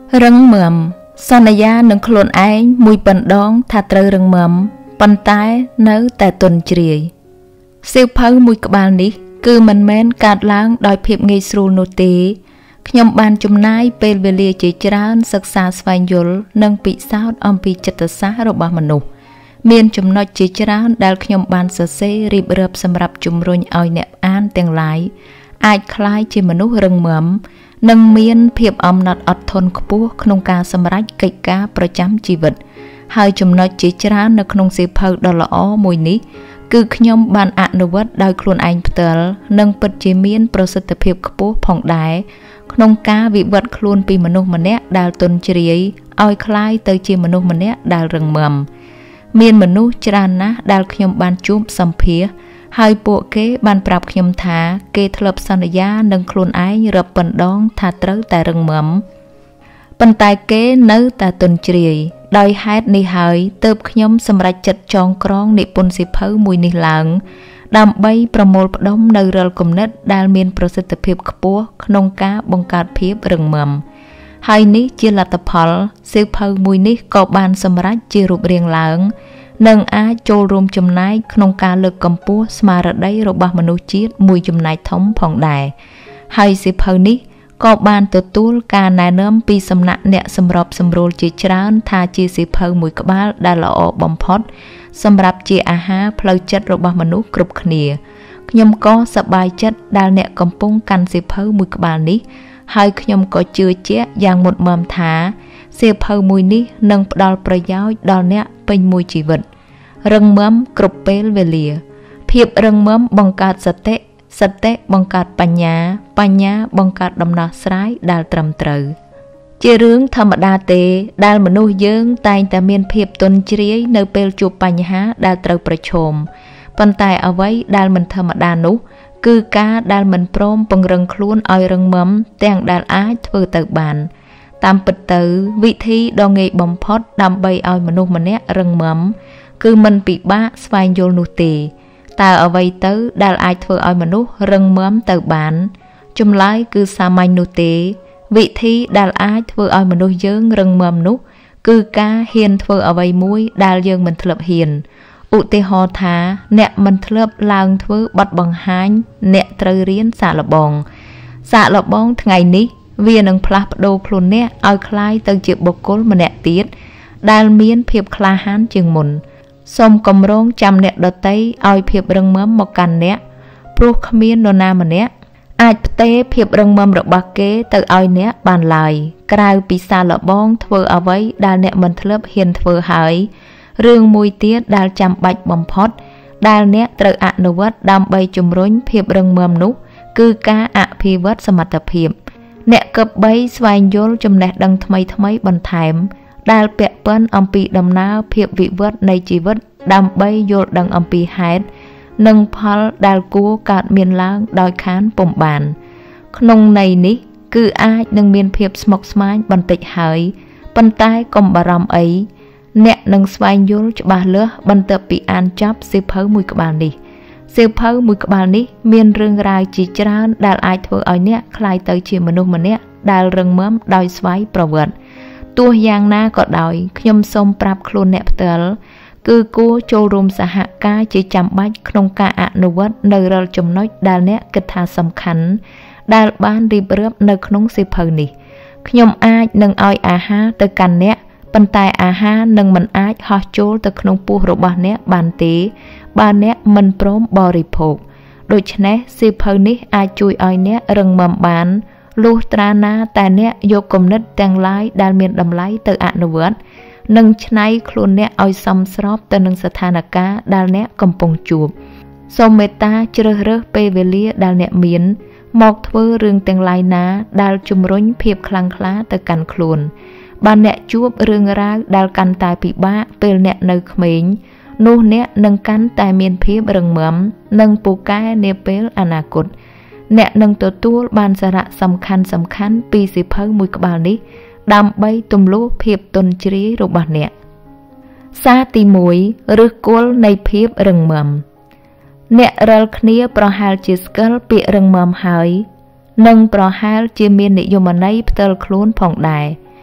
rừng mầm son ya nâng khôn ái mùi bẩn đón thà trơ rừng mầm bẩn tái nấu tại tuần trì siêu phơi mùi các bạn ní cứ mình men cạt láng đòi phiệp ngây sưu nô tê nhom ban chùm nai pel về lia chỉ trán sắc xa svay yul nâng bị sao om bị chật xa rồi bà mình nụ miền chùm nói chỉ trán đal nhom ban sơ xê rịp rập sầm rập chùm rồi oi nẹp an tiếng lái ai khai chỉ mình nụ rừng mầm nâng miền phiệp om nọt ọt thôn khpu khung ca sầm rách kịch caประจำ ជីវិត ហើយចំណុចជាច្រើននៅក្នុងសៀវភៅដ៏ល្អមួយនេះគឺខ្ញុំបានអនុវត្តដោយខ្លួនឯងផ្ទាល់និងពិតជាមានប្រសិទ្ធភាពខ្ពស់ផងដែរក្នុងការវិវត្តខ្លួនពីមនុស្សម្នាក់ដែលទន់ជ្រាយឲ្យคล้ายទៅជាមនុស្សម្នាក់ដែលរឹងមាំមានមនុស្សច្រើនណាស់ដែលខ្ញុំបានជួបសម្ភាសហើយពួកគេបានប្រាប់ខ្ញុំថាគេធ្លាប់សន្យានឹងខ្លួនឯងរាប់ប៉ុណ្ដងថាត្រូវតែរឹងមាំប៉ុន្តែគេនៅតែទន់ជ្រាយដោយហេតុនេះហើយទើបខ្ញុំសម្រេចចិត្តចងក្រងនិពន្ធសៀវភៅមួយនេះឡើងដើម្បីប្រមូលផ្ដុំនៅរាល់គំនិតដែលមានប្រសិទ្ធភាពខ្ពស់ក្នុងការបង្កើតភាពរឹងមាំហើយនេះជាលទ្ធផលសៀវភៅមួយនេះក៏បានសម្រេចជារូបរាងឡើងនិងអាចចូលរួមចំណែកក្នុងការលើកកម្ពស់ស្មារតីរបស់មនុស្សជាតិមួយចំណែកធំផងដែរហើយសៀវភៅនេះក៏បានទទួលការណែនាំពីសំណាក់អ្នកសម្របសម្រួលជាច្រើនថាជាសៀវភៅមួយក្បាលដែលល្អបំផុតសម្រាប់ជាអាហារផ្លូវចិត្តរបស់មនុស្សគ្រប់គ្នាខ្ញុំក៏សប្បាយចិត្តដែលអ្នកកំពុងកាន់សៀវភៅមួយក្បាលនេះហើយខ្ញុំក៏ជឿជាក់យ៉ាងមុតមមថាសៀវភៅមួយនេះនឹងផ្ដល់ប្រយោជន៍ដល់អ្នកពេញមួយជីវិតរឹងមាំគ្រប់ពេលវេលាភាពរឹងមាំបង្កើតសតិបង្កើតបញ្ញាបង្កើតដំណោះស្រាយដែលត្រឹមត្រូវជារឿងធម្មតាទេដែលមនុស្សយើងតែងតែមានភាពទន់ជ្រាយនៅពេលជួបបញ្ហាដែលត្រូវប្រឈមប៉ុន្តែអ្វីដែលមិនធម្មតានោះគឺការដែលមិនព្រមពង្រឹងខ្លួនឲ្យរឹងមាំទាំងដែលអាចធ្វើទៅបានតាមពិតទៅវិធីដ៏ងាយបំផុតដើម្បីឲ្យមនុស្សម្នាក់រឹងមាំគឺមិនពិបាកស្វែងយល់នោះទេតើអ្វីទៅដែលអាចធ្វើឲ្យមនុស្សរឹងមាំទៅបានចម្លើយគឺសាមញ្ញនោះទេវិធីដែលអាចធ្វើឲ្យមនុស្សយើងរឹងមាំនោះគឺការហ៊ានធ្វើអ្វីមួយដែលយើងមិនធ្លាប់ហ៊ានឧទាហរណ៍ថាអ្នកមិនធ្លាប់ឡើងធ្វើបទបង្ហាញអ្នកត្រូវរៀនសាកល្បងថ្ងៃនេះវានឹងផ្លាស់ប្ដូរខ្លួនអ្នកឲ្យคล้ายទៅជាបុគ្គលម្នាក់ទៀតដែលមានភាពក្លាហានជាងមុនសូមគម្រោងចាំអ្នកដតីឲ្យភាពរឹងមាំមកកាន់អ្នកព្រោះគ្មាននរណាម្នាក់អាចផ្ទេរភាពរឹងមាំរបស់គេទៅឲ្យអ្នកបានឡើយក្រៅពីសាកល្បងធ្វើអ្វីដែលអ្នកមិនធ្លាប់ហ៊ានធ្វើហើយរឿងមួយទៀតដែលចាំបាច់បំផុតដែលអ្នកត្រូវអនុវត្តដើម្បីជំរុញភាពរឹងមាំនោះគឺការអភិវឌ្ឍសមត្ថភាពអ្នកគប្បីស្វែងយល់ចំណេះដឹងថ្មីបន្ថែមដែលពាក់ព័ន្ធអំពីដំណើរភាពវិវត្តនៃជីវិតដើម្បីយល់ដឹងអំពីហេតុនិងផលដែលគួរកើតមានឡើងដោយខានពុំបានក្នុងន័យនេះគឺអាចនឹងមានភាពស្មុគស្មាញបន្តិចហើយប៉ុន្តែកុំបារម្ភអីអ្នកនឹងស្វែងយល់ច្បាស់លាស់បន្ទាប់ពីអានចប់សៀវភៅមួយក្បាលនេះសៀវភៅមួយក្បាលនេះមានរឿងរ៉ាវជាច្រើនដែលអាចធ្វើឲ្យអ្នកក្លាយទៅជាមនុស្សម្នាក់ដែលរឹងមាំដោយស្វ័យប្រវត្តិទោះយ៉ាងណាក៏ដោយខ្ញុំសូមប្រាប់ខ្លួនអ្នកផ្ទាល់គឺគួរចូលរួមសហការជាចាំបាច់ក្នុងការអនុវត្តនៅរាល់ចំណុចដែលអ្នកគិតថាសំខាន់ដែលបានរៀបរាប់នៅក្នុងសៀវភៅនេះខ្ញុំអាចនឹងឲ្យអាហារទៅកាន់អ្នកប៉ុន្តែអាហារនឹងមិនអាចហោះចូលទៅក្នុងពោះរបស់អ្នកបានទេបើអ្នកមិនព្រមបរិភោគដូច្នេះសៀវភៅនេះអាចជួយឲ្យអ្នករឹងមាំបានលុះត្រាណាតែអ្នកយកគំនិតទាំងឡាយដែលមានតម្លៃទៅអនុវត្តនិងច្នៃខ្លួនអ្នកឲ្យសមស្របទៅនឹងស្ថានភាពដែលអ្នកកំពុងជួបសូមមេត្តាជ្រើសរើសពេលវេលាដែលអ្នកមានមកធ្វើរឿងទាំងឡាយណាដែលជំរុញភាពខ្លាំងក្លាទៅកាន់ខ្លួនបើអ្នកជួបរឿងរ៉ាវដែលកាន់តែពិបាកពេលអ្នកនៅក្មេងនោះអ្នកនឹងកាន់តែមានភាពរឹងមាំនិងពូកែនាពេលអនាគតអ្នកនឹងទទួលបានសារៈសំខាន់ពីសៀវភៅមួយក្បាលនេះដើម្បីទម្លុះភាពទន់ជ្រាយរបស់អ្នកសារទី1ឫសគល់នៃភាពរឹងមាំអ្នករាល់គ្នាប្រហែលជាស្គាល់ពាក្យរឹងមាំហើយនិងប្រហែលជាមាននិយមន័យផ្ទាល់ខ្លួនផងដែរ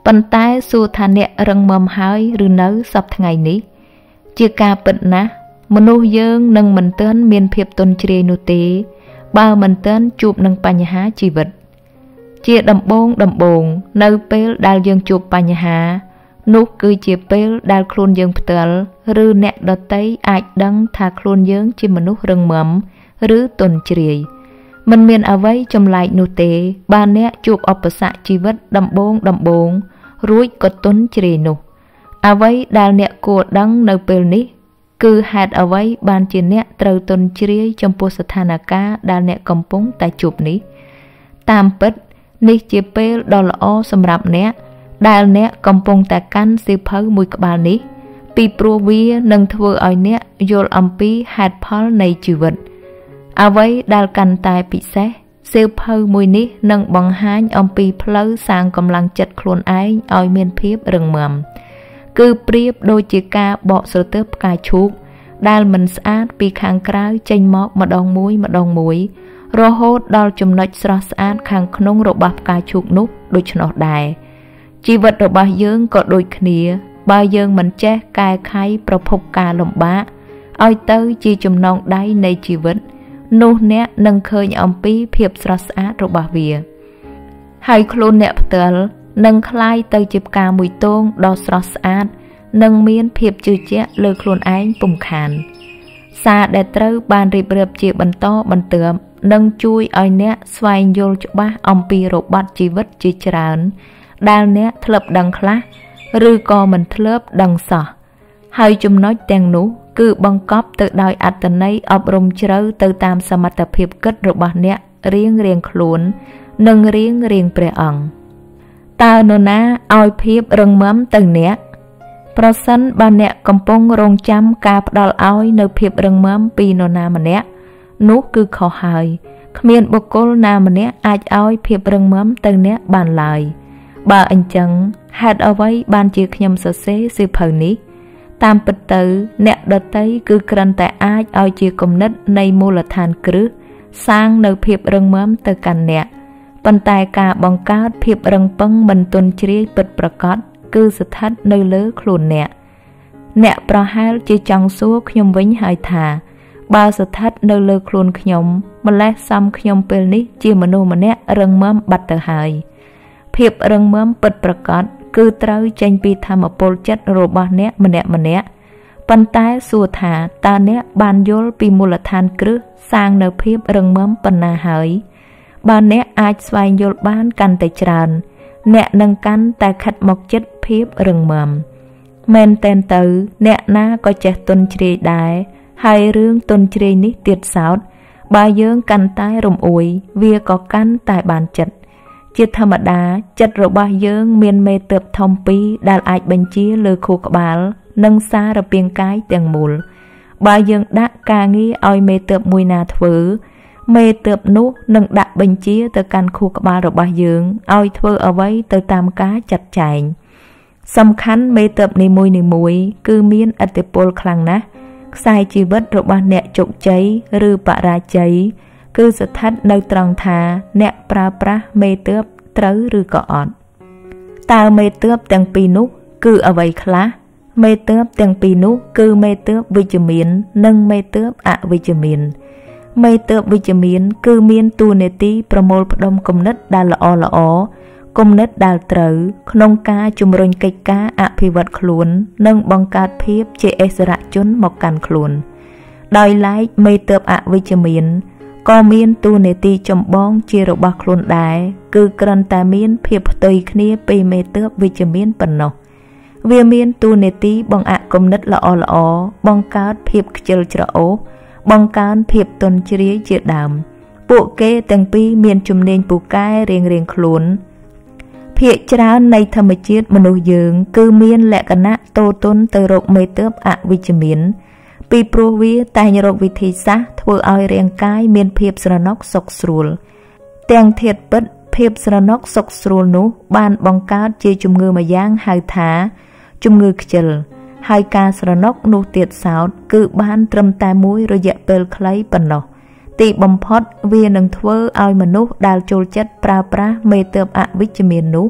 ប៉ុន្តែសួរថាអ្នករឹងមាំហើយឬនៅសពថ្ងៃនេះជាការពិតណាស់មនុស្សយើងនឹងមិនទាន់មានភាពទន់ជ្រាយនោះទេបើមិនទាន់ជួបនឹងបញ្ហាជីវិតជាដំបូងនៅពេលដែលយើងជួបបញ្ហានោះគឺជាពេលដែលខ្លួនយើងផ្ទាល់ឬអ្នកដទៃអាចដឹងថាខ្លួនយើងជាមនុស្សរឹងមាំឬទន់ជ្រាយមិនមានអ្វីចម្លែកនោះទេបើអ្នកជួបឧបសគ្គជីវិតដំបូងរួចក៏ទន់ជ្រាយនោះអ្វីដែលអ្នកគួរដឹងនៅពេលនេះគឺហេតុអ្វីបានជាអ្នកត្រូវទន់ជ្រាយចំពោះស្ថានភាពដែលអ្នកកំពុងតែជួបនេះតាមពិតនេះជាពេលដ៏ល្អសម្រាប់អ្នកដែលអ្នកកំពុងតែកាន់សៀវភៅមួយក្បាលនេះពីព្រោះវានឹងធ្វើឲ្យអ្នកយល់អំពីហេតុផលនៃជីវិតអ្វីដែលកាន់តែពិសេសសៀវភៅមួយនេះនឹងបង្ហាញអំពីផ្លូវសាងកម្លាំងចិត្តខ្លួនឯងឲ្យមានភាពរឹងមាំគឺប្រៀបដូចជាការបកស្រទាប់ផ្កាឈូកដែលមិនស្អាតពីខាងក្រៅចេញមកម្ដងមួយរហូតដល់ចំណុចស្រស់ស្អាតខាងក្នុងរបស់ផ្កាឈូកនោះដូច្នោះដែរជីវិតរបស់យើងក៏ដូចគ្នាបើយើងមិនចេះកែខៃប្រភពការលំបាកឲ្យទៅជាចំណងដៃនៃជីវិតនោះអ្នកនឹងឃើញអំពីភាពស្រស់ស្អាតរបស់វាហើយខ្លួនអ្នកផ្ទាល់នឹងคล้ายទៅជាផ្កាមួយទងដ៏ស្រស់ស្អាតនិងមានភាពជឿជាក់លើខ្លួនឯងពុំខានសារដែលត្រូវបានរៀបរាប់ជាបន្តបន្ទាប់នឹងជួយឲ្យអ្នកស្វែងយល់ច្បាស់អំពីរបត់ជីវិតជាច្រើនដែលអ្នកធ្លាប់ដឹងខ្លះឬក៏មិនធ្លាប់ដឹងសោះហើយចំណុចទាំងនោះគឺបង្កប់ទៅដោយអត្ថន័យអប់រំជ្រៅទៅតាមសមត្ថភាពគិតរបស់អ្នករៀងខ្លួននិងរៀងព្រះអង្គតើនរណាឲ្យភាពរឹងមាំទៅអ្នកប្រសិនបើអ្នកកំពុងរងចាំការផ្ដល់ឲ្យនៅភាពរឹងមាំពីនរណាម្នាក់នោះគឺខុសហើយគ្មានបុគ្គលណាម្នាក់អាចឲ្យភាពរឹងមាំទៅអ្នកបានឡើយបើអញ្ចឹងហេតុអ្វីបានជាខ្ញុំសរសេរសៀវភៅនេះតាមពិតទៅអ្នកដតីគឺគ្រាន់តែអាចឲ្យជាគំនិតនៃមូលដ្ឋានគ្រឹះសាងនៅភាពរឹងមាំទៅកាន់អ្នកប៉ុន្តែការបង្កើតភាពរឹងប៉ឹងមិនទន់ជ្រាយពិតប្រាកដគឺស្ថិតនៅលើខ្លួនអ្នកប្រហែលជាចង់សួរខ្ញុំវិញហើយថាបើស្ថិតនៅលើខ្លួនខ្ញុំម្លេះសំខ្ញុំពេលនេះជាមនុស្សម្នាក់រឹងមាំបាត់ទៅហើយភាពរឹងមាំពិតប្រាកដគឺត្រូវចេញពីធម៌ពលចិត្តរបស់អ្នកម្នាក់ប៉ុន្តែសួរថាតើអ្នកបានយល់ពីមូលដ្ឋានគ្រឹះសាងនៅភាពរឹងមាំប៉ុណ្ណាហើយបើអ្នកអាចស្វែងយល់បានកាន់តែច្រើនអ្នកនឹងកាន់តែខិតមកចិត្តភាពរឹងមាំមែនតែនទៅអ្នកណាក៏ចេះទន់ជ្រាយដែរហើយរឿងទន់ជ្រាយនេះទៀតសោតបើយើងកាន់តែរំអួយវាក៏កាន់តែបានចិត្តជាធម្មតាចិត្តរបស់យើងមានមេទើបធំពីរដែលអាចបញ្ជាលើខួរក្បាលនិងសារពាង្គកាយទាំងមូលបើយើងដាក់ការងារឲ្យមេទើបមួយណាធ្វើមេទើបនោះនឹងដាក់បញ្ជាទៅកាន់ខួរក្បាលរបស់យើងឲ្យធ្វើអ្វីទៅតាមការចាត់ចែងសំខាន់មេទើបនីមួយគឺមានឥទ្ធិពលខ្លាំងណាស់ខ្សែជីវិតរបស់អ្នកជោគជ័យឬបរាជ័យគឺស្ថិតនៅត្រង់ថាអ្នកប្រើប្រាស់មេទើបត្រូវឬក៏អត់តើមេទើបទាំងពីរនោះគឺអ្វីខ្លះមេទើបទាំងពីរនោះគឺមេទើបវិជ្ជមាននិងមេទើបអវិជ្ជមានមេទើបវិជ្ជមានគឺមានតួនាទីប្រមូលផ្ដុំគំនិតដែលល្អគំនិតដែលត្រូវក្នុងការជំរុញកិច្ចការអភិវឌ្ឍខ្លួននិងបង្កើតភាពជាឥស្សរជនមកកាន់ខ្លួនដោយឡែកមេទើបអវិជ្ជមានក៏មានតួនាទីចម្បងជារបស់ខ្លួនដែរគឺគ្រាន់តែមានភាពផ្ទុយគ្នាពីមេទើបវិជ្ជមានប៉ុណ្ណោះវាមានតួនាទីបង្អាក់គំនិតល្អបង្កើតភាពខ្ជិលច្រអូសបង្កើនភាពទន់ជ្រាយជាដើមពួកគេទាំងពីរមានជំនាញពូកែរៀងខ្លួនភាគច្រើននៃធម្មជាតិមនុស្សយើងគឺមានលក្ខណៈតូទន់ទៅរកមេទើបអវិជ្ជមានពីព្រោះវាតែងរកវិធីសាស្ត្រធ្វើឲ្យរាងកាយមានភាពស្រណុកសុខស្រួលទាំងធាតុពិតភាពស្រណុកសុខស្រួលនោះបានបង្កើតជាជំងឺមួយយ៉ាងហៅថាជំងឺខ្ជិលហើយការស្រណុកនោះទៀតសោតគឺបានត្រឹមតែមួយរយៈពេលខ្លីប៉ុណ្ណោះទីបំផុតវានឹងធ្វើឲ្យមនុស្សដែលចូលចិត្តប្រើប្រាស់មេទើបអវិជ្ជមាននោះ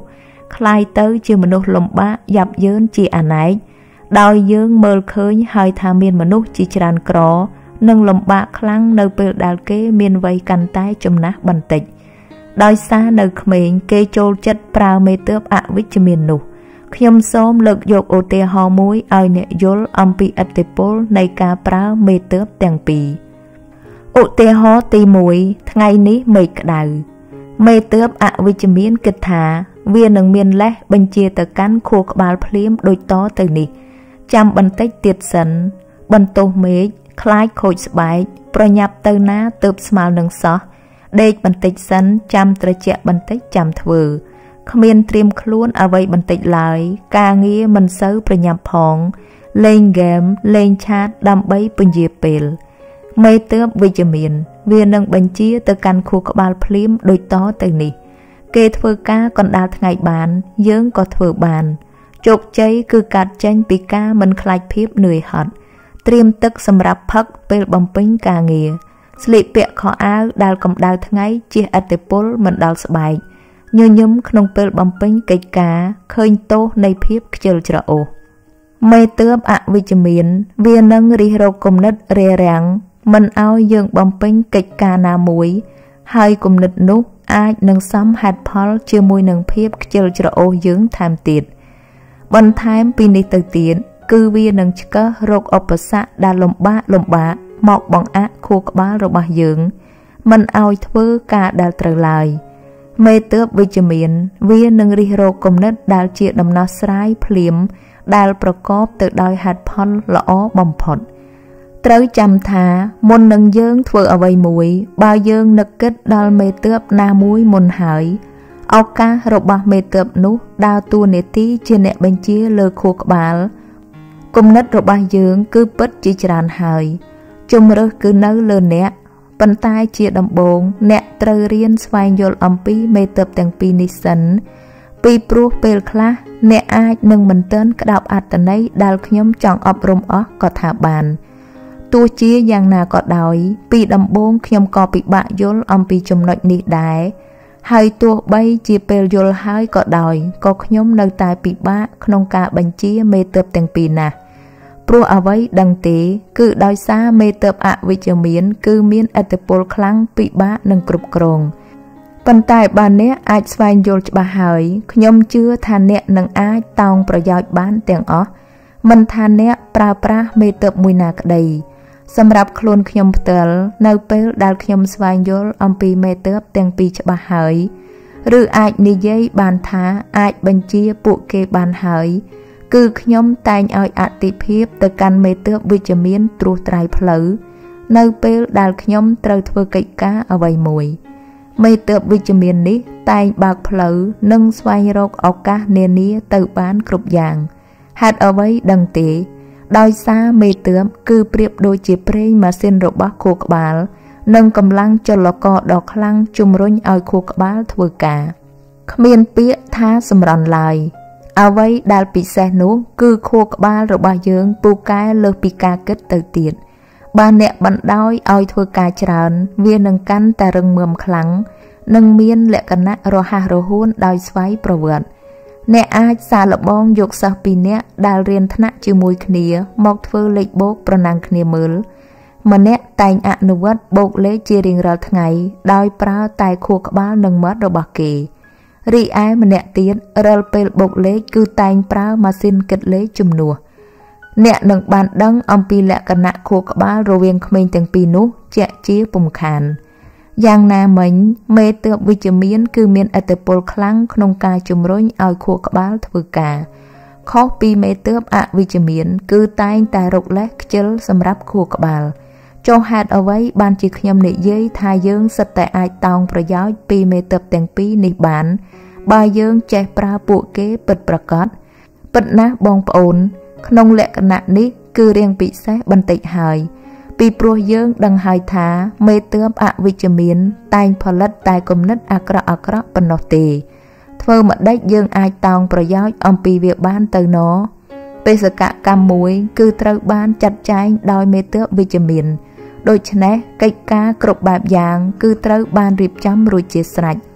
คลายเตอร์ជាមនុស្សលំបាកយ៉ាប់យ៉ឺនជាអណែកដោយយើងមើលឃើញហើយថាមានមនុស្សជាច្រើនក្រនិងលំបាកខ្លាំងនៅពេលដែលគេមានវ័យកាន់តែចំណាស់បន្តិចដោយសារនៅក្មេងគេចូលចិត្តប្រើមេទើបអវិជ្ជមាននោះខ្ញុំសូមលើកយកឧទាហរណ៍មួយឲ្យអ្នកយល់អំពីឥទ្ធិពលនៃការប្រើមេទើបទាំងពីរឧទាហរណ៍ទី1ថ្ងៃនេះមេឃក្តៅមេទើបអវិជ្ជមានគិតថាវានឹងមានលេសបញ្ជាទៅកាន់ខួរក្បាលភ្លាមដូចតទៅនេះចាំបន្តិចទៀតសិនបន្ទោសមេឃខ្លាចខូចស្បែកប្រញាប់ទៅណាទើបស្មើនឹងសោះដេកបន្តិចសិនចាំត្រជាក់បន្តិចចាំធ្វើគ្មានត្រៀមខ្លួនអ្វីបន្តិចឡើយការងារមិនសូវប្រញាប់ផងលេងហ្គេមលេងឆាតដើម្បីពន្យាពេលមេទើបវិជ្ជមានវានឹងបញ្ជាទៅកាន់ខួរក្បាលភ្លាមដូចតទៅនេះគេធ្វើការកណ្ដាលថ្ងៃបានយើងក៏ធ្វើបានជោគជ័យគឺកាត់ចេញពីការមិនខ្លាចភាពនឿយហត់ត្រៀមទឹកសម្រាប់ផឹកពេលបំពេញការងារស្លៀកពាក់ខោអាវដែលកម្ដៅថ្ងៃជះឥទ្ធិពលមិនដល់ស្បែកញញឹមក្នុងពេលបំពេញកិច្ចការឃើញទោសនៃភាពខ្ជិលច្រអូសមេទើបអវិជ្ជមានវានឹងរិះរកគំនិតរារាំងមិនឲ្យយើងបំពេញកិច្ចការណាមួយហើយគំនិតនោះអាចនឹងសំហេតុផលជាមួយនឹងភាពខ្ជិលច្រអូសយើងថែមទៀតបន្ថែមពីនេះទៅទៀតគឺវានឹងឆ្កឹះរកឧបសគ្គដែលលំបាកមកបង្អាក់ខួរក្បាលរបស់យើងមិនឲ្យធ្វើការដែលត្រូវឡើយមេទើបវិជ្ជមានវានឹងរិះរកគំនិតដែលជាដំណោះស្រាយភ្លាមដែលប្រកបទៅដោយហេតុផលល្អបំផុតត្រូវចាំថាមុននឹងយើងធ្វើអ្វីមួយបើយើងនឹកគិតដល់មេទើបណាមួយមុនហើយឱកាសរបស់មេទើបនោះដើរតួនាទីជាអ្នកបញ្ជាលើខួរក្បាលគំនិតរបស់យើងគឺពិតជាច្រើនហើយជំរើសគឺនៅលើអ្នកប៉ុន្តែជាដំបូងអ្នកត្រូវរៀនស្វែងយល់អំពីមេទើបទាំងពីរនេះសិនពីព្រោះពេលខ្លះអ្នកអាចនឹងមិនទាន់ក្តោបអត្ថន័យដែលខ្ញុំចង់អប់រំអស់ក៏ថាបានទោះជាយ៉ាងណាក៏ដោយពីដំបូងខ្ញុំក៏ពិបាកយល់អំពីចំណុចនេះដែរហើយទោះបីជាពេលយល់ហើយក៏ដោយក៏ខ្ញុំនៅតែពិបាកក្នុងការបញ្ជាមេទើបទាំងពីរណាស់ព្រោះអ្វីដឹងទេគឺដោយសារមេទើបអវិជ្ជមានគឺមានឥទ្ធិពលខ្លាំងពិបាកនឹងគ្រប់គ្រងប៉ុន្តែបើអ្នកអាចស្វែងយល់ច្បាស់ហើយខ្ញុំជឿថាអ្នកនឹងអាចតោងប្រយោជន៍បានទាំងអស់មិនថាអ្នកប្រើប្រាស់មេទើបមួយណាក្តីសម្រាប់ខ្លួនខ្ញុំផ្ទាល់នៅពេលដែលខ្ញុំស្វែងយល់អំពីមេទើបទាំងពីរច្បាស់ហើយឬអាចនិយាយបានថាអាចបញ្ជាពួកគេបានហើយគឺខ្ញុំតែងឲ្យអតិភិបទៅកាន់មេទើបវិជ្ជមានត្រួសត្រាយផ្លូវនៅពេលដែលខ្ញុំត្រូវធ្វើកិច្ចការអ្វីមួយមេទើបវិជ្ជមាននេះតែងបើកផ្លូវនិងស្វែងរកឱកាសនានាទៅបានគ្រប់យ៉ាងហេតុអ្វីដឹងទេដោយសារមេទើបគឺប្រៀបដូចជាប្រេងម៉ាស៊ីនរបស់ខួរក្បាលនិងកម្លាំងចលករដ៏ខ្លាំងជំរុញឲ្យខួរក្បាលធ្វើការគ្មានពាក្យថាសម្រន់ឡើយអ្វីដែលពិសេសនោះគឺខួរក្បាលរបស់យើងពូកែលើសពីការគិតទៅទៀតបើអ្នកបណ្ដោយឲ្យធ្វើការច្រើនវានឹងកាន់តែរឹងមាំខ្លាំងនិងមានលក្ខណៈរហ័សរហួនដោយស្វ័យប្រវត្តិអ្នកអាចសាកល្បងយកសិស្សពីរនាក់ដែលរៀនថ្នាក់ជាមួយគ្នាមកធ្វើលេខបូកប្រណាំងគ្នាមើលម្នាក់តែងអនុវត្តបូកលេខជារៀងរាល់ថ្ងៃដោយប្រើតែខួរក្បាលនិងមាត់របស់គេរីឯម្នាក់ទៀតរាល់ពេលបូកលេខគឺតែងប្រើម៉ាស៊ីនគិតលេខជំនួសអ្នកនឹងបានដឹងអំពីលក្ខណៈខួរក្បាលរវាងក្មេងទាំងពីរនោះជាក់ជាពុំខានយ៉ាងណាមិញមេទើបវិជ្ជមានគឺមានឥទ្ធិពលខ្លាំងក្នុងការជំរុញឲ្យខួរក្បាលធ្វើការខុសពីមេទើបអវិជ្ជមានគឺតែងតែរកលេសខ្ជិលសម្រាប់ខួរក្បាលចុះហេតុអ្វីបានជាខ្ញុំនិយាយថាយើងសិតតែអាចតោងប្រយោជន៍ពីមេទើបទាំងពីរនេះបានបើយើងចេះប្រើពួកគេពិតប្រាកដពិតណាស់បងប្អូនក្នុងលក្ខណៈនេះគឺរៀងពិសេសបន្តិចហើយពីព្រោះយើងដឹងហើយថាមេទើបអវិជ្ជមានតែងផលិតតែគំនិតអាក្រក់ប៉ុណ្ណោះទេធ្វើម្ដេចយើងអាចតោងប្រយោជន៍អំពីវាបានទៅណបេសកកម្មមួយគឺត្រូវបានចាត់ចែងដោយមេទើបវិជ្ជមានដូច្នេះកិច្ចការគ្រប់បែបយ៉ាងគឺត្រូវបានរៀបចំរួចជាស្រេច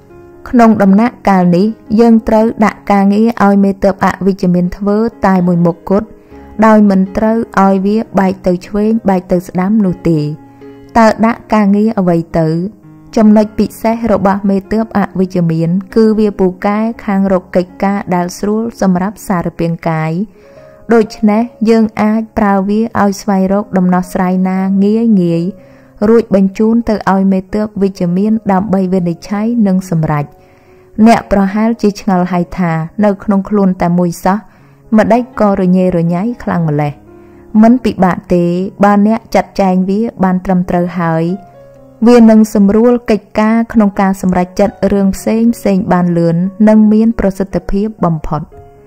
Nông đầm nạ cà ní dương trâu đã ca nghĩa oi mê tập ạ vì chỉ mình thơ tài mùi một cốt đòi mình trâu oi vía bài từ chuên bài từ đám nụ tì tờ đã ca nghĩa ở vậy tử trong nơi bị xe rộ bà mê tập ạ vì chỉ mình cứ vía bù cái khang rộ kịch ca đào srul xâm rắp xa rập biên cái đôi chân dương ai prao vía oi xoay rốc đầm nó sài na nghĩa rồi bánh chun từ oi mê tập vì chỉ mình đàm bay về để cháy nâng xâm rạch nè pro hal chỉ ngал hay thà nơi không khuôn tại mùi sắc mà đấy co rồi nháy khlang mà lẹ mẫn bị bạn tế ba nè chặt chanh vía ban trầm trơ hỏi viên nâng sầm ruột kịch ca không ca sầm rạch chặt rương xên bàn lươn nâng miên prosotapia bầm phật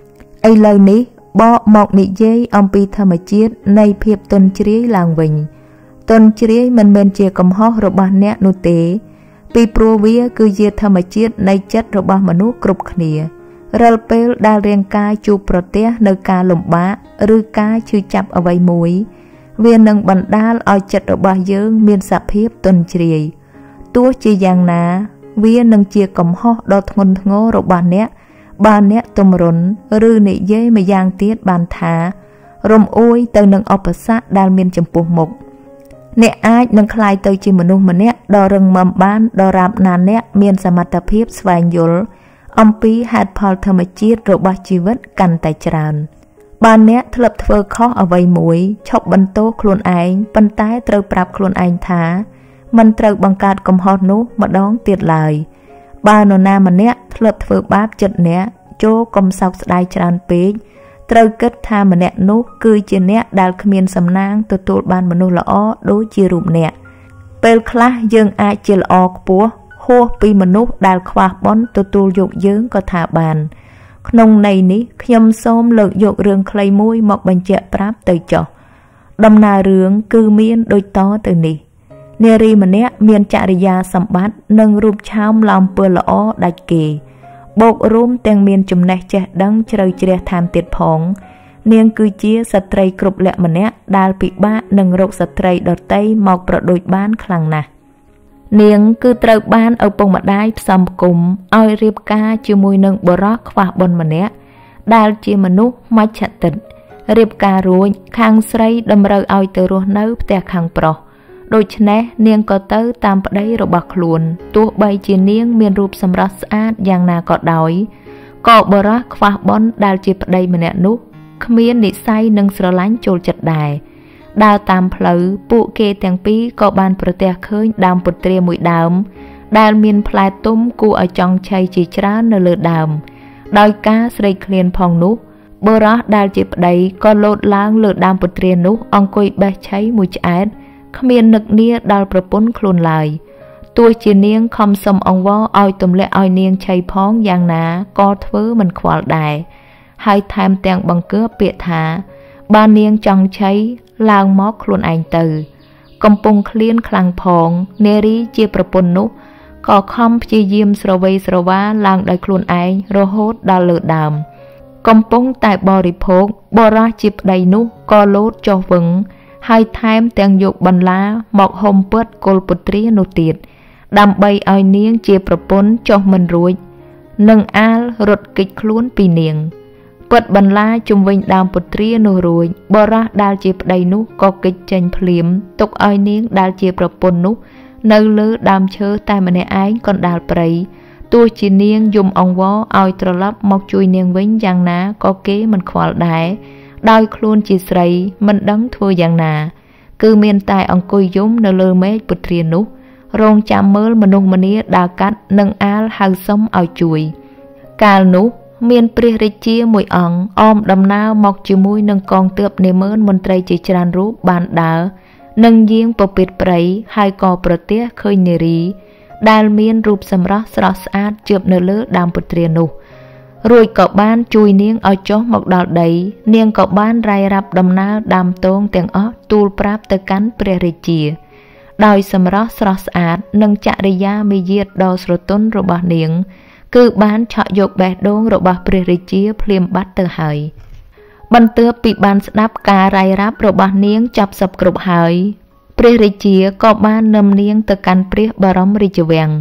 ai lời ní bỏ mọc nị dây ông pi thầm chiết nay phiệp tuần trí làng vinh tuần trí mình chia cầm ho rồi ban nè nô tếปีโปรเวียคือเยธรรมจิตในจัดระบามนุษย์กรุบขณีเรลเปลดาเรียงกายจูประเทศในการหลงบ้าหรือกายชื่อจับเอาไว้มวยเวียนนังบันดาลเอาจัดระบาเยิงมีสะเพียบตนเฉยตัวจีอย่างนาเวียนนังเจียกำห่อดอทงงระบาเนี้ยตุมรนหรือเนเย่ไม่ยางเตียดบานทารมโอยเติมนังอปสะดาลเมียนจำปวกหมกเนอายนังคลายเตยจิมนุษย์มันเนี้ยดอรึงมัมบ้านดอราบนานเนี้ยเมียนสมรรถเพียบสวายยลอมปีหัดพอลธรรมจิตระบาชีวิตกันแต่จรานบ้านเนี้ยทลับเฟอข้อเอาไว้มวยชอบบันโตคลุนไอปันใต้เตยปรับคลุนไอท้ามันเตยบังการกำฮอดนุมาดองเตียดลายบ้านโนนามันเนี้ยทลับเฟอบาบจัดเนี้ยโจกำเสาสไลจรานเป๊กเตยเกิดทามันเนี้ยนุคือเจเนี้ยดาลขมิ้นสำนางตัวบ้านมนุษย์ละอ้อโดยจีรุมเนี้ยเปลคลายังอาเจลออกปัวหัวปีมนุษย์ดาลควาบอนตัวโยกเยื้องก็ทาบานขนมในนี้ขยำส้มเลิกโยกเรืองใครมุ้ยหมอกบัญเจปราบเตยจ่อดำนาเรืองคือเมียนโดยต่อตัวนี้เนรีมันเนี้ยเมียนจริยาสัมบัติหนึ่งรูปช้ำลำเปลืออ้อได้เกบกรูมแตงเมียนจุ่มแนเจดังเฉลยเจริญทานติดผงเนียงคือเจี๊ยสตรีกรุบแหละมันเนี้ยดาลปีบ้าหนึ่งโรคสตรีดอดไตหมอกประโดยบ้านคลังนะเนียงคือเตยบ้านเอาปงมาได้สมกุมเอาเรียบกาจิมวยหนึ่งบรักฝาบนมันเนี้ยดาลเจียมนุษย์ไม่ฉะติดเรียบการุยคางใส่ดำเรเอาเตรัวเนื้อแต่คางปลอโดยชนะเนียงก็เตยตามประเดี๋ยวบักลุนตัวใบจีเนียงมีรูปสำรับสะอาดอย่างนาก็ดอยก็บรักฝาบนดาลจีประเดี๋ยวมันเนี้ยนุขมิ้นนิสัยนังสระล้างโจลจัดได้ดาวตามเพลอปุเกแตงปีก็บานประเทศเคยดามปุตเตรียมวยดามดาลมีนพลายตุ้มกูเอาจองชัยจีจราเนเลือดามดอยกาสไลเคลียนพองนุบรักดาลจีบใดก็โลดล้างเลือดามปุตเตรียนุองกุยแบใช้มวยจัดขมิ้นนึกเนียดาลประปุ้นคลุนลายตัวจีเนียงคำสมองว่าเอาตุ่มและเอาเนียงชัยพ้องอย่างหนาก็เถื่อมันควาลได้ให้ทำแต่งบังเกอเปียถาบานเนียงจังใช้ลางมอกคลุนไอตือกำปงเคลียนคลังพองเนรีเจียประปนนุก่อคอมจียิมสระเวสระวาลางได้คลุนไอโรโฮดดาเลือดดำกำปงแต่บริโภคบราจิบไดนุก่อโลดจอวึงให้ทำแต่งยกบรรลาหมอกหอมเปิดโกลปุตรีนุติดดำใบเอาเนียงเจียประปนจอมันรวยหนึ่งอาลรถกิจคล้วนปีเนียงเปิดบรรลาจุมวิญดามปุตรีนุรวยบราดาลเจียบไดนุก็กิจเจนเพลียมตกอ้อยเนียงดาลเจียประปนนุเนื้อเลือดามเชื้อแต่มันในไอ้ก่อนดาลไปตัวจีเนียงยุมองวออ้อยตรลับมอกจุยเนียงวิ่งอย่างนาก็เก๋มันขวาได้ดอยคลูนจีใส่มันดังทัวอย่างนาคือเมียนตายองกุยยุมเนื้อเลือเมฆปุตรีนุโรงจำเมื่อมนุษย์มันนี้ดากัดหนึ่งอาลหางซ้ำเอาจุยกาลนุเมียนเปรียริเจียมวยอ่องอ้อมดำน้ำหมอกจิมวยหนึ่งกองเตือบในเมินมนตรีจิจรันรูปบานดาหนึ่งยิงปปิดไปให้ก่อประเทศเคยเนรีดาลเมียนรูปสำรับสระสะอาดเจือบเนื้อเลือดามปุตเรียนุรวยเกาะบ้านจุยเนียงเอาจ้อหมอกดาวใดเนียงเกาะบ้านรายรับดำน้ำดำโต้งเตียงอ้อตูลปราบตะกันเปรียริเจียดอยสำรับสระสะอาดหนึ่งจริยามีเยียดดอสรต้นระบาเนียงคือบ้านเฉาะยกแบดโดงระบาเปรียริเจียเพลียมบัตเตอร์หายบันเตือปีบ้านสนับการายรับระบาเนียงจับสับกรุบหายเปรียริเจียก็บ้านนำเนียงตะกันเปรียบารมริจเวง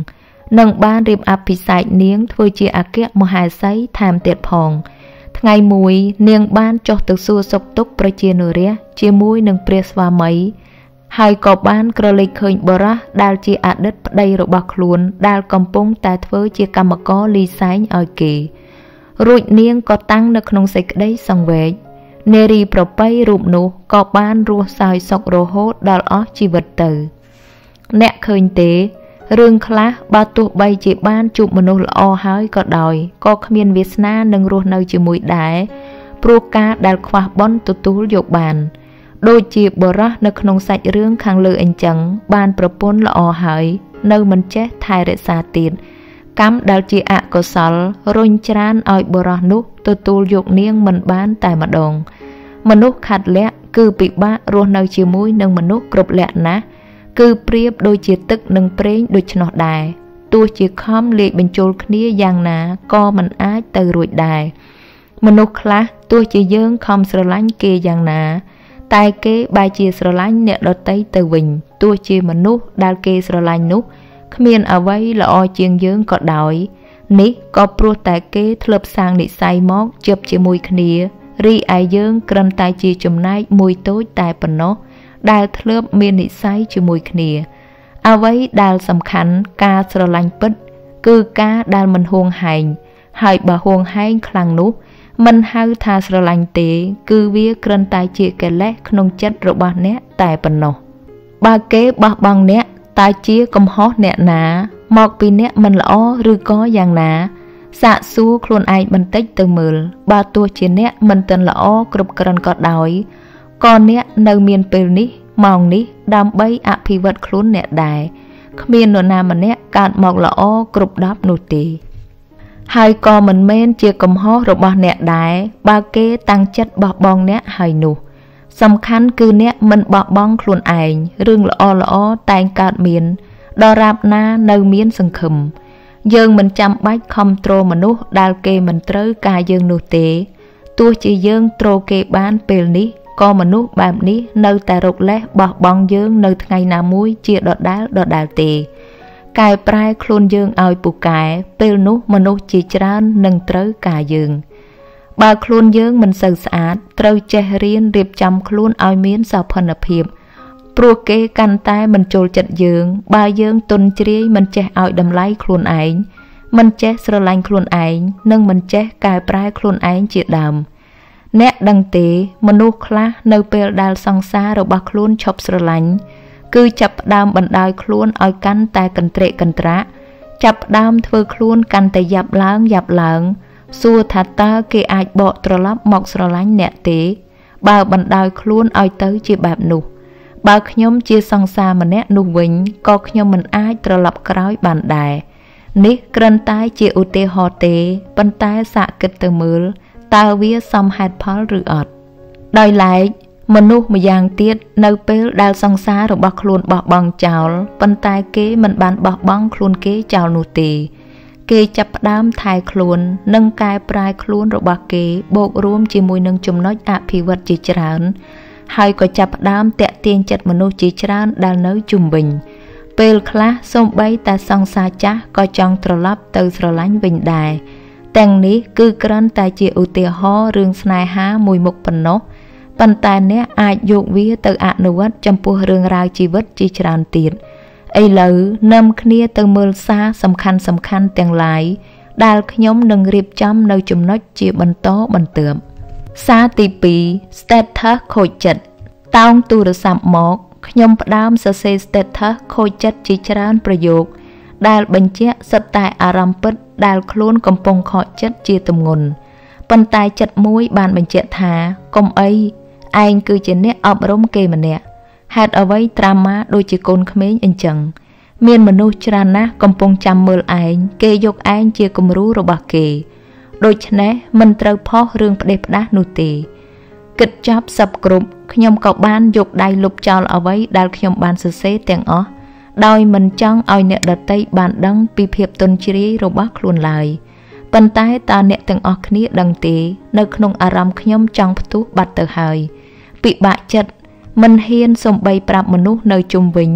nâng ban riêng áp bị sạch niếng thôi chia ác kẹt một hai giấy tham tiệt phòng ngày mùi niêng ban cho từ xua sọc túc pra chia nửa rẽ chia mũi nâng pres và mấy hai có ban cơ lịch khơi bờ ra đal chia ạt đất đây rồi bạc luôn đal cầm pung tại thưa chia cầm có ly sánh ở kỳ rồi niêng có tăng được nông sạch đấy xong về neri pro bay rụm nụ có ban rùa xài sọc rô hốt đal ó chi vật tử nẹ khơi tế rương khá ba tuột bay chỉ ban chụp một nô lọ hói có đòi có miền Việt Nam nâng ruột nơi chỉ mũi đá pro ca đal khoa bón tụt tụt dục bàn đôi chỉ bờ ra nơi nông sạch rương khang lư anh chẳng ban propon lọ hói nơi mình chết thay để xa tiền cắm đal chỉ ạ có sալ rôn tràn oi bờ ra nút tụt tụt dục niêng mình ban tại mặt đồng mình nút khát lẹ cứ bị ba ruột nơi chỉ mũi nâng mình nút cướp lẹ ná cứ priếp đôi chia tức nâng preng đôi chân nọ đài tôi chỉ khom lệ bên chôl khía giang ná co mình ái từ ruột đài mình nô khá tôi chỉ dưng khom sờ lánh kê giang ná tai kế bài chia sờ lánh nè đợt tây từ vinh tôi chỉ mình nút đal kê sờ lánh nút khmiên ở vây là o chiên dưng có đói ní có pro tai kế thlập sang nị say móc chụp chỉ mùi khía ri ai dưng cân tai chia chùm nai mùi tối tai phần nó đal thlớp miên nị say chỉ mùi khía ao ấy đal sầm khánh ca sờ lánh bứt cứ ca đal mình huông hành hai bà huông hành khlang nút mình hao tha sờ lánh tế cứ vía cân tai chia cái lẽ không chất rồi bà nét tại phần nó ba kế bà bằng nét tai chia cầm hót nét ná mọc vì nét mình lõ rư có giang ná xạ xua khuôn ai bần tích từ mờ ba tua chia nét mình tên lõ cướp cân cọt đói con nét nơi miền pê ní mong ní đam bay ạ phi vật khuôn nét đài miền nọ nam mà nét cạn mọc lõ cướp đáp nụ tì hai con mình men chia cầm hót rồi bà nét đài ba kế tăng chất bọc bong nét hai nụ sầm khăn cứ nét mình bọc bong khuôn ảnh rương lõ tay cạn miền đo rạp na nơi miền sừng khum dương mình chăm bách không trô mà nút đal kê mình trớ ca dương nụ tế tôi chỉ dương trô kê bán pê ní có mà nút bàm ní nơi tài rục lẽ bọc bong dương nơi ngày nào muối chia đọt đá tê cài prai khuôn dương ao bù cài pê nút mà nút chỉ trán nâng trớ ca dương bà khuôn dương mình sờ sạch trâu che riêng riệp chăm khuôn ao miến sao phân ập hiệp pro kê căn tay mình trôi chật dương ba dương tuần chia mình che ao đầm lấy khuôn ảnh mình che sờ lanh khuôn ảnh nâng mình che cài prai khuôn ảnh chia đầm nét đăng tế mình nô khá nơi bèo đal song xa rồi bạc luôn chọc sờ lánh cứ chập đam bận đai luôn ở căn tay cần trệ cần trá chập đam thưa luôn căn tay dập láng xua thà ta kê ai bỏ trò lắp mọc sờ lánh nẹt tế bà bận đai luôn ở tới chỉ bạp nụ bà nhóm chia song xa mà nét nụ vĩnh có nhóm mình ai trò lắp cõi bàn đài nít cân tay chia ưu tê hò tế bận tay xạ kịch từ mưa tao vía xong hạt pháo rửa ọt đòi lại mình nụ mà giang tiết nơi bế đal song xa rồi bọc luôn bọc bằng chảo bận tay kế mình bàn bọc băng luôn kế chảo nụ tì kế chập đám thai luôn nâng cài prai luôn rồi bọc kế bột rùm chỉ mùi nâng chùm nói ạ phí vật chỉ trán hai có chập đám tẹ tiên chật mình nụ chỉ trán đal nới chùm bình bê khá xong bay ta song xa chá có trong trò lắp từ trò lánh bình đàiแต่งนี้คือกรันตายเจียวเตียห่อเรื่องสนายหามวยมุกปนนกปันตายเนี้ยอาจโยกวิเตออนุวัตจำพวกเรื่องราวชีวิตจีจรานตีดไอเหล่านำคเนียเตอเมลซาสำคัญแต่งหลายดาลขยมหนึ่งรีบจำในจุมนกจีบันโตบันเติมซาตีปีสเตทัสโคจัดตาวตูรสัมหมอกขยมปดามเซเซสเตทัสโคจัดจีจรานประโยคดาลบัญเจสไตอารามปิดดาลโคลนกำปงขอจัดจีตมงนปันตายจัดมุ้ยบานบัญเจธากมไอไอคือเจเนอบรมเกมันเนี่ยหัดเอาไว้ตรามาโดยจีโกนเขมรอันจังเมียนมนุษย์จรานะกำปงจำเมือไอเกยกไอเจียกมรู้ระบาเกโดยฉะนั้นมันเตาพ่อเรื่องประเดประดานุตีกิจจับสับกรุบขยมกับบ้านยกได้ลุบจอลเอาไว้ดาลขยมบานเสเซเตียงอ๋อโดยมันจ้องเอาเนื้อดัดไตบานดังปีเพียบตนชีรีระบาคลุนลายปันใต้ตาเนื้อตึงออกนี้ดังตีในขนมอารามขยมจังประตูบัดเตอร์หายปีบะจัดมันเฮียนสมใบปรับมนุษย์ในจุมวิญ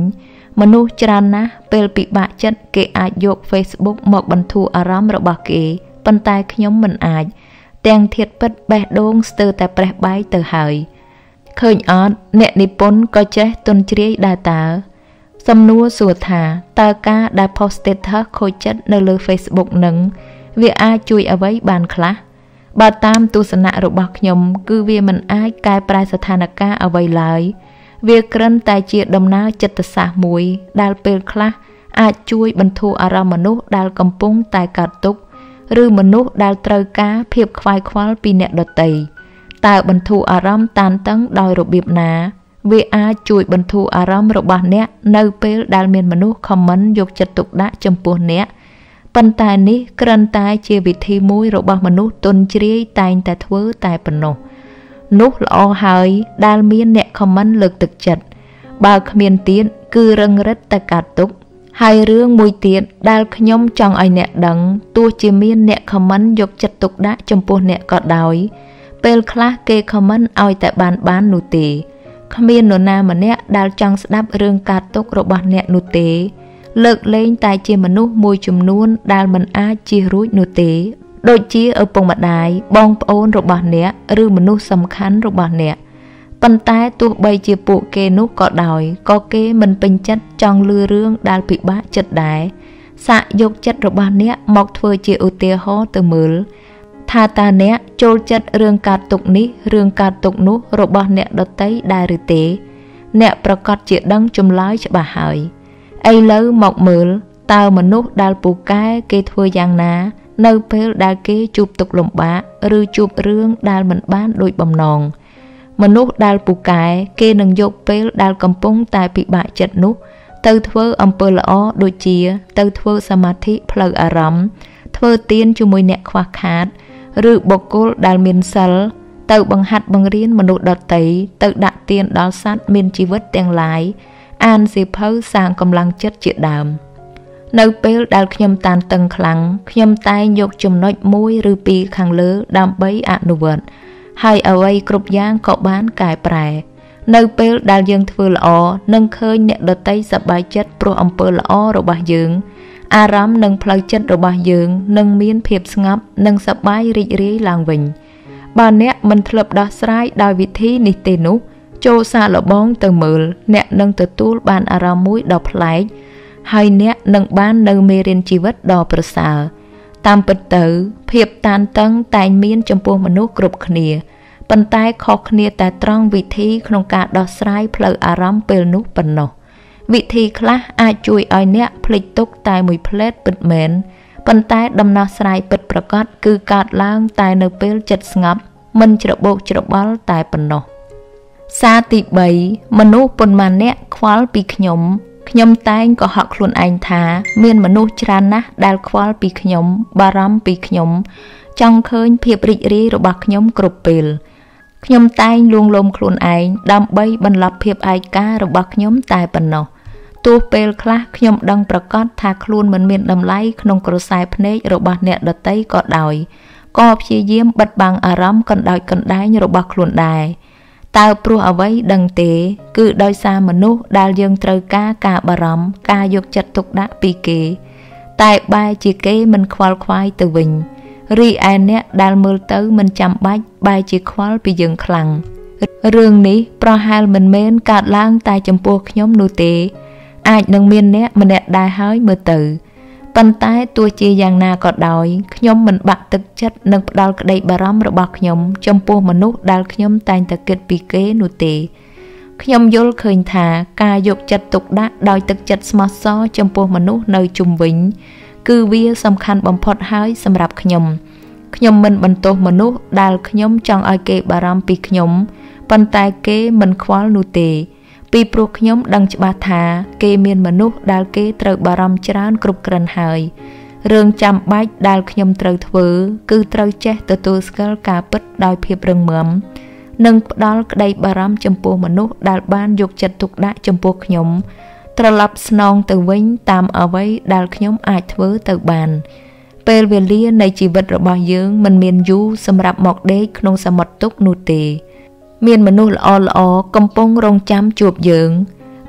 មនុស្សច្រើនណាស់ពេលពិបាកចិត្តគេអាចយក Facebook មកបន្ធូរអារម្មណ៍របស់គេប៉ុន្តែខ្ញុំមិនអាចទាំងធាតពិតបេះដូងស្ទើរតែប្រេះបាយទៅហើយឃើញអត់អ្នកនិពន្ធក៏ចេះទន់ជ្រាយដែរតើសំណួរសួរថាតើការដែល post status ខូចចិត្តនៅលើ Facebook នឹងវាអាចជួយអ្វីបានខ្លះបើតាមទស្សនៈរបស់ខ្ញុំគឺវាមិនអាចកែប្រែស្ថានភាពអ្វីឡើយវាគ្រាន់តែជាដំណើរចិត្តសាស្ត្រមួយដែលពេលខ្លះអាចជួយបន្ធូរអារម្មណ៍មនុស្សដែលកំពុងតែកើតទុក្ខឬមនុស្សដែលត្រូវការភាពខ្វាយខ្វល់ពីអ្នកដទៃតើបន្ធូរអារម្មណ៍តានតឹងដោយរបៀបណាវាអាចជួយបន្ធូរអារម្មណ៍របស់អ្នកនៅពេលដែលមានមនុស្សខមមិនយកចិត្តទុកដាក់ចំពោះអ្នកប៉ុន្តែនេះគ្រាន់តែជាវិធីមួយរបស់មនុស្សទន់ជ្រាយតែងតែធ្វើតែប៉ុណ្ណោះនោះល្អហើយដែលមានអ្នកខមមិនលើកទឹកចិត្តបើគ្មានទៀតគឺរឹងរិតតែកាត់ទុកហើយរឿងមួយទៀតដែលខ្ញុំចង់ឲ្យអ្នកដឹងទោះជាមានអ្នកខមមិនយកចិត្តទុកដាក់ចំពោះអ្នកក៏ដោយពេលខ្លះគេខមមិនឲ្យតែបាននោះទេគ្មាននរណាម្នាក់ដែលចង់ស្ដាប់រឿងកាត់ទុករបស់អ្នកនោះទេលើកលែងតែជាមនុស្សមួយចំនួនដែលមិនអាចជៀសរួចនោះទេដូចជាឪពុកម្ដាយបងប្អូនរបស់អ្នកឬមនុស្សសំខាន់របស់អ្នកប៉ុន្តែទោះបីជាពួកគេនោះក៏ដោយក៏គេមិនពេញចិត្តចង់លឺរឿងដែលពិបាកចិត្តដែរសាកយកចិត្តរបស់អ្នកមកធ្វើជាឧទាហរណ៍ទៅមើលថាតើអ្នកចូលចិត្តរឿងកាត់ទុកនេះរឿងកាត់ទុកនោះរបស់អ្នកដទៃដែរឬទេអ្នកប្រកាសជាដឹងចម្លើយច្បាស់ហើយឥឡូវមកមើលតើមនុស្សដែលពូកែគេធ្វើយ៉ាងណានៅពេលដែលគេជួបទុក្ខលំបាកឬជួបរឿងដែលមិនបានដូចបំណងមនុស្សដែលពូកែគេនឹងយកពេលដែលកំពុងតែពិបាកចិត្តនោះទៅធ្វើអំពើល្អដូចជាទៅធ្វើសមាធិផ្លូវអារម្មណ៍ធ្វើទានជាមួយអ្នកខ្វះខាតឬបុគ្គលដែលមានសិលទៅបង្ហាត់បង្រៀនមនុស្សដទៃទៅដាក់ទានដល់សត្វមានជីវិតទាំងឡាយអានសៀវភៅសាងកម្លាំងចិត្តជាដើមនៅពេលដែលខ្ញុំតានតឹងខ្លាំងខ្ញុំតែងយកចំណុច1ឬ2ខាងលើដើម្បីអនុវត្តហើយអ្វីគ្រប់យ៉ាងក៏បានកែប្រែនៅពេលដែលយើងធ្វើល្អនឹងឃើញអ្នកដទៃសប្បាយចិត្តព្រោះអំពើល្អរបស់យើងអារម្មណ៍និងផ្លូវចិត្តរបស់យើងនឹងមានភាពស្ងប់និងសប្បាយរីករាយឡើងវិញបើអ្នកមិនធ្លាប់ដោះស្រាយដោយវិធីនេះទេនោះចូលសាកល្បងទៅមើលអ្នកនឹងទទួលបានអារម្មណ៍មួយដ៏ប្លែកហើយអ្នកនឹងបាននៅមេរៀនជីវិតដ៏ប្រសើរតាមពិតទៅភាពតានតឹងតែងមានចំពោះមនុស្សគ្រប់គ្នាប៉ុន្តែខុសគ្នាតែត្រង់វិធីក្នុងការដោះស្រាយផ្លូវអារម្មណ៍ពេលនោះប៉ុណ្ណោះវិធីខ្លះអាចជួយឲ្យអ្នកភ្លេចទុកតែមួយផ្លែតពិតមែនប៉ុន្តែដំណោះស្រាយពិតប្រាកដគឺកើតឡើងតែនៅពេលចិត្តស្ងប់មិនច្របូកច្របល់តែប៉ុណ្ណោះសារទី3មនុស្សប៉ុន្មានអ្នកខ្វល់ពីខ្ញុំតែងកុហកខ្លួនឯងថាមានមនុស្សច្រើនណាស់ដែលខ្វល់ពីខ្ញុំបារម្ភពីខ្ញុំចង់ឃើញភាពរីករាយរបស់ខ្ញុំគ្រប់ពេលខ្ញុំតែងលួងលោមខ្លួនឯងដើម្បីបន្លប់ភាពឯការបស់ខ្ញុំតែប៉ុណ្ណោះទោះពេលខ្លះខ្ញុំដឹងប្រកាសថាខ្លួនមិនមានតម្លៃក្នុងក្រសែភ្នែករបស់អ្នកដទៃក៏ដោយក៏ព្យាយាមបិទបាំងអារម្មណ៍កណ្ដោចកណ្ដែងរបស់ខ្លួនដែរតើព្រោះអ្វីដឹងទេគឺដោយសារមនុស្សដែលយើងត្រូវការបារម្ភការយកចិត្តទុកដាក់ពីគេតែបែរជាគេមិនខ្វល់ខ្វាយទៅវិញរីឯអ្នកដែលមើលទៅមិនចាំបាច់បែរជាខ្វល់ពីយើងខ្លាំងរឿងនេះប្រហែលមិនមែនកើតឡើងតែចំពោះខ្ញុំនោះទេអាចនឹងមានអ្នកម្នាក់ដែរហើយមើលទៅប៉ុន្តែទោះជាយ៉ាងណាក៏ដោយខ្ញុំមិនបាក់ទឹកចិត្តនឹងផ្ដាល់ក្តីបារម្ភរបស់ខ្ញុំចំពោះមនុស្សដែលខ្ញុំតែងតែគិតពីគេនោះទេខ្ញុំយល់ឃើញថាការយកចិត្តទុកដាក់ដោយទឹកចិត្តស្មោះសរចំពោះមនុស្សនៅជុំវិញគឺវាសំខាន់បំផុតហើយសម្រាប់ខ្ញុំមិនបន្ទោសមនុស្សដែលខ្ញុំចង់ឲ្យគេបារម្ភពីខ្ញុំប៉ុន្តែគេមិនខ្វល់នោះទេពីព្រោះខ្ញុំដឹងច្បាស់ថាគេមានមនុស្សដែលគេត្រូវបារម្ភច្រើនគ្រប់គ្រាន់ហើយរឿងចាំបាច់ដែលខ្ញុំត្រូវធ្វើគឺត្រូវចេះទទួលស្គាល់ការពិតដោយភាពរឹងមាំនិងផ្ដល់ក្តីបារម្ភចំពោះមនុស្សដែលបានយកចិត្តទុកដាក់ចំពោះខ្ញុំត្រឡប់ស្នងទៅវិញតាមអ្វីដែលខ្ញុំអាចធ្វើទៅបានពេលវេលានៃជីវិតរបស់យើងមិនមានយូរសម្រាប់មកដេកក្នុងសមុទ្រទុក្ខនោះទេមានមនុស្សល្អកំពុងរងចាំជួបយើង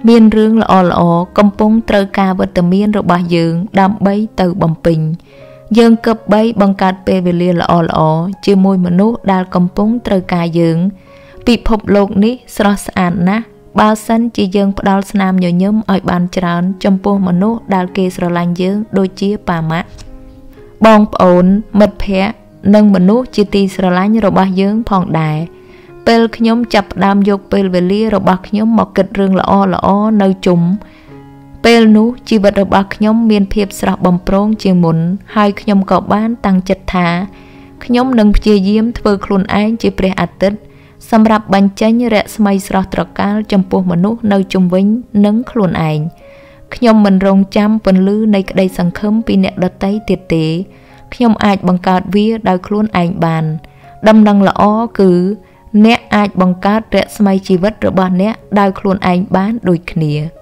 មានរឿងល្អៗកំពុងត្រូវការវត្តមានរបស់យើងដើម្បីទៅបំពេញយើងគប់បីបង្កើតពេលវេលាល្អៗជាមួយមនុស្សដែលកំពុងត្រូវការយើងពិភពលោកនេះស្រស់ស្អាតណាស់បើសិនជាយើងផ្ដល់ស្នាមញញឹមឲ្យបានច្រើនចំពោះមនុស្សដែលគេស្រឡាញ់យើងដូចជាប៉ាម៉ាក់បងប្អូនមិត្តភ័ក្តិនិងមនុស្សជាទីស្រឡាញ់របស់យើងផងដែរពេលខ្ញុំចាប់ផ្ដើមយកពេលវេលារបស់ខ្ញុំមកគិតរឿងល្អៗនៅជុំពេលនោះជីវិតរបស់ខ្ញុំមានភាពស្រស់បំព្រងជាងមុនហើយខ្ញុំក៏បានតាំងចិត្តថាខ្ញុំនឹងព្យាយាមធ្វើខ្លួនឯងជាព្រះអាទិត្យសម្រាប់បញ្ចេញរស្មីស្រស់ត្រកាលចំពោះមនុស្សនៅជុំវិញនិងខ្លួនឯងខ្ញុំមិនរងចាំពន្លឺនៃក្តីសង្ឃឹមពីអ្នកដទៃទៀតទេខ្ញុំអាចបង្កើតវាដោយខ្លួនឯងបានដំណឹងល្អគឺអ្នកអាចបង្កើតរស្មីជីវិតរបស់អ្នកដោយខ្លួនឯងបានដូចគ្នា